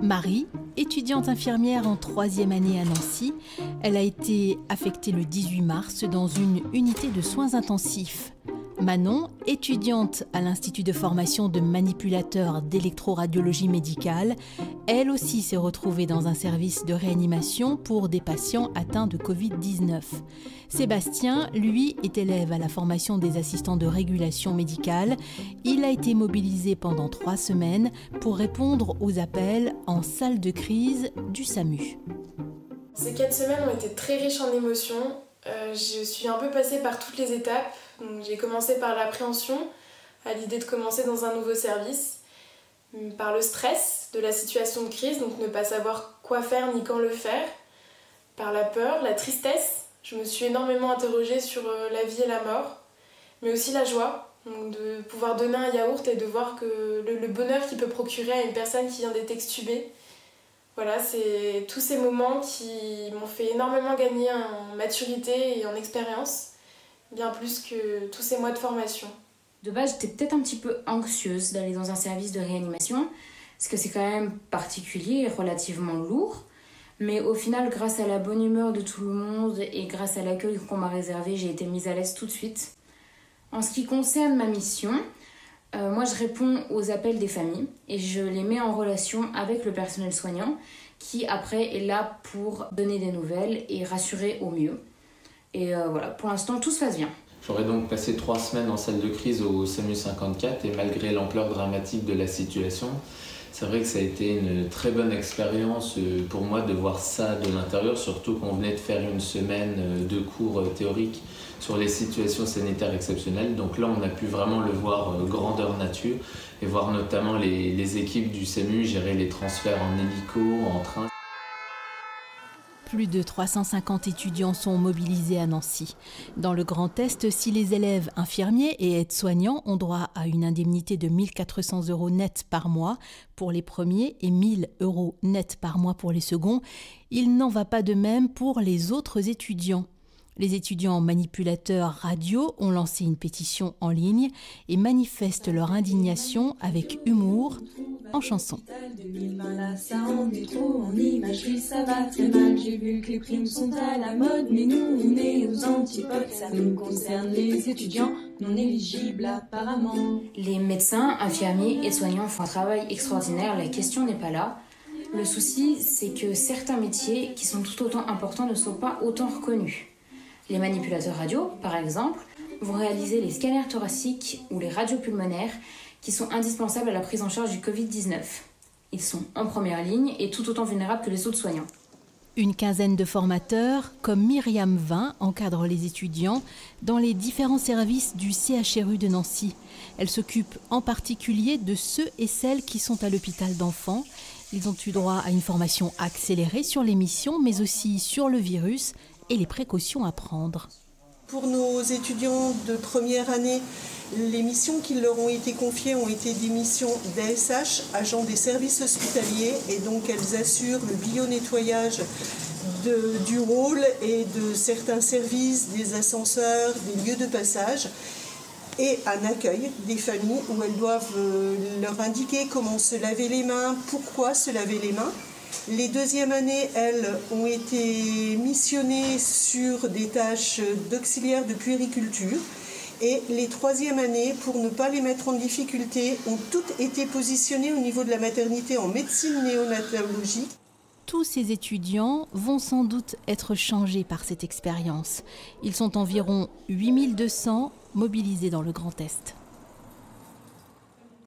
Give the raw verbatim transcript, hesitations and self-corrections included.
Marie, étudiante infirmière en troisième année à Nancy, elle a été affectée le dix-huit mars dans une unité de soins intensifs. Manon, étudiante à l'Institut de formation de manipulateurs d'électroradiologie médicale, elle aussi s'est retrouvée dans un service de réanimation pour des patients atteints de covid dix-neuf. Sébastien, lui, est élève à la formation des assistants de régulation médicale. Il a été mobilisé pendant trois semaines pour répondre aux appels en salle de crise du SAMU. Ces quatre semaines ont été très riches en émotions. Euh, je suis un peu passée par toutes les étapes. J'ai commencé par l'appréhension, à l'idée de commencer dans un nouveau service, par le stress de la situation de crise, donc ne pas savoir quoi faire ni quand le faire, par la peur, la tristesse. Je me suis énormément interrogée sur la vie et la mort, mais aussi la joie, donc de pouvoir donner un yaourt et de voir que le, le bonheur qu'il peut procurer à une personne qui vient d'être extubée. Voilà, c'est tous ces moments qui m'ont fait énormément gagner en maturité et en expérience, bien plus que tous ces mois de formation. De base, j'étais peut-être un petit peu anxieuse d'aller dans un service de réanimation, parce que c'est quand même particulier et relativement lourd. Mais au final, grâce à la bonne humeur de tout le monde et grâce à l'accueil qu'on m'a réservé, j'ai été mise à l'aise tout de suite. En ce qui concerne ma mission, euh, moi je réponds aux appels des familles et je les mets en relation avec le personnel soignant qui après est là pour donner des nouvelles et rassurer au mieux. Et euh, voilà, pour l'instant tout se passe bien. J'aurais donc passé trois semaines en salle de crise au SAMU cinquante-quatre et malgré l'ampleur dramatique de la situation, c'est vrai que ça a été une très bonne expérience pour moi de voir ça de l'intérieur, surtout qu'on venait de faire une semaine de cours théoriques sur les situations sanitaires exceptionnelles. Donc là, on a pu vraiment le voir grandeur nature et voir notamment les, les équipes du SAMU gérer les transferts en hélico, en train. Plus de trois cent cinquante étudiants sont mobilisés à Nancy. Dans le Grand Est, si les élèves infirmiers et aides-soignants ont droit à une indemnité de mille quatre cents euros net par mois pour les premiers et mille euros net par mois pour les seconds, il n'en va pas de même pour les autres étudiants. Les étudiants manipulateurs radio ont lancé une pétition en ligne et manifestent leur indignation avec humour en chanson. deux mille vingt, là, ça en est trop, en imagerie, ça va très mal. J'ai vu que les primes sont à la mode, mais nous, on est aux antipodes. Ça nous concerne les étudiants non éligibles apparemment. Les médecins, infirmiers et soignants font un travail extraordinaire, la question n'est pas là. Le souci, c'est que certains métiers qui sont tout autant importants ne sont pas autant reconnus. Les manipulateurs radio, par exemple, vont réaliser les scanners thoraciques ou les radios pulmonaires qui sont indispensables à la prise en charge du covid dix-neuf. Ils sont en première ligne et tout autant vulnérables que les autres soignants. Une quinzaine de formateurs, comme Myriam Vin, encadrent les étudiants dans les différents services du C H R U de Nancy. Elle s'occupe en particulier de ceux et celles qui sont à l'hôpital d'enfants. Ils ont eu droit à une formation accélérée sur les missions, mais aussi sur le virus et les précautions à prendre. Pour nos étudiants de première année, les missions qui leur ont été confiées ont été des missions d'A S H, agents des services hospitaliers, et donc elles assurent le bio-nettoyage de, du hall et de certains services, des ascenseurs, des lieux de passage, et un accueil des familles où elles doivent leur indiquer comment se laver les mains, pourquoi se laver les mains. Les deuxièmes années, elles, ont été missionnées sur des tâches d'auxiliaire de puériculture. Et les troisièmes années, pour ne pas les mettre en difficulté, ont toutes été positionnées au niveau de la maternité en médecine néonatologie. Tous ces étudiants vont sans doute être changés par cette expérience. Ils sont environ huit mille deux cents mobilisés dans le Grand Est.